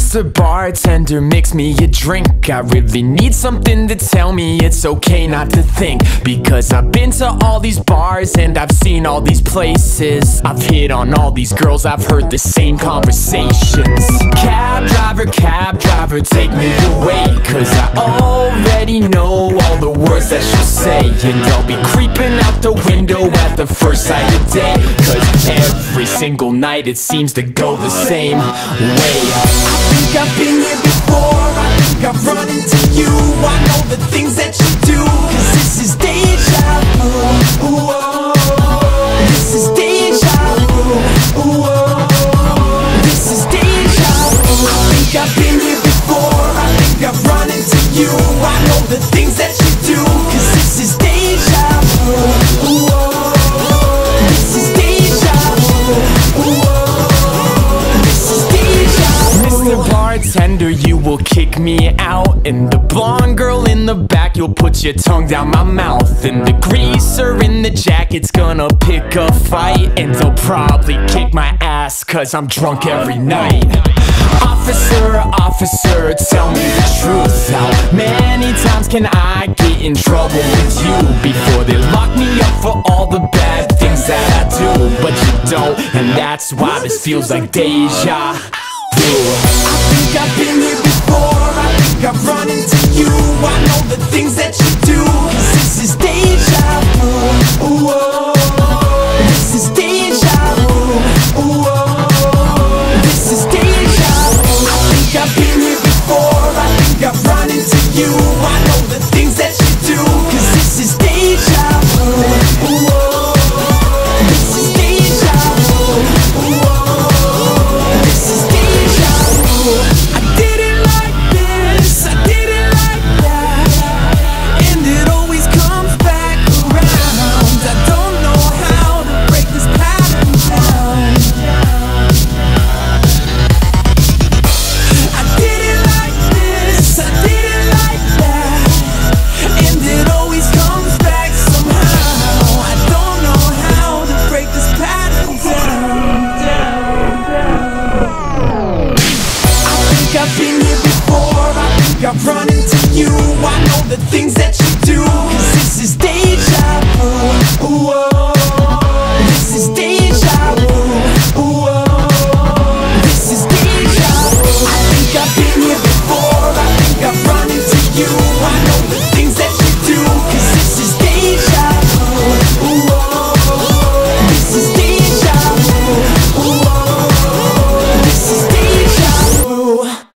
Mr. Bartender, mix me a drink. I really need something to tell me it's okay not to think. Because I've been to all these bars and I've seen all these places. I've hit on all these girls, I've heard the same conversations. Cab driver, take me away. Cause I already know all the words that she'll say. And I'll be creeping out the window at the first sight of day. Cause every single night it seems to go the same way. I think I've been here before, I think I've run into you. I know the things that you do, cause this is Déjà Vu. This is Déjà Vu. This is Déjà Vu. I think I've been here before, I think I've run into you. I know the things that you do, cause this is Déjà Vu. This is Déjà Vu. Mr. Bartender, you will kick me out. And the blonde girl in the back, you'll put your tongue down my mouth. And the greaser in the jacket's gonna pick a fight. And they'll probably kick my ass cause I'm drunk every night. Officer, tell me the truth. How many times can I get in trouble with you before they lock me up for all the bad things that I do? But you don't, and that's why this feels like Déjà Vu. I think I've been here before, I think I've run into you. I know the things that you do, cause this is Déjà Vu. This is Déjà Vu. This is Déjà Vu. I think I've been here before, I think I've run into you. I know the things that you do, cause this is Déjà Vu. This is Déjà Vu. This is Déjà Vu. I did it like this, I did it like that, and it always comes back around. I don't know how to break this pattern down. I did it like this, I did it like that, and it always comes back somehow. I don't know how to break this pattern down. I think I've been here before, I think I've run into you. I know the things that